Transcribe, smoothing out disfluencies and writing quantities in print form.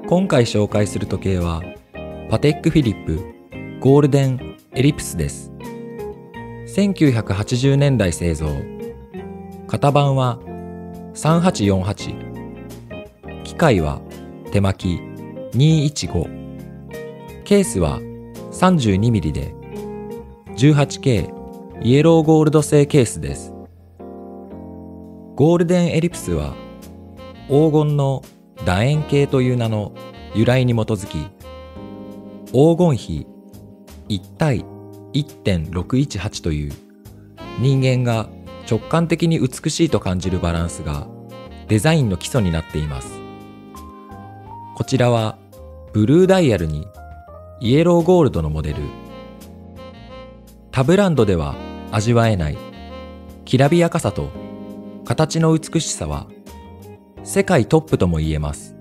今回紹介する時計はパテックフィリップゴールデンエリプスです。1980年代製造。型番は3848。機械は手巻き215。ケースは 32mm で 18K イエローゴールド製ケースです。ゴールデンエリプスは黄金の楕円形という名の由来に基づき、黄金比1対 1.618 という人間が直感的に美しいと感じるバランスがデザインの基礎になっています。こちらはブルーダイヤルにイエローゴールドのモデル。他ブランドでは味わえないきらびやかさと形の美しさは世界トップとも言えます。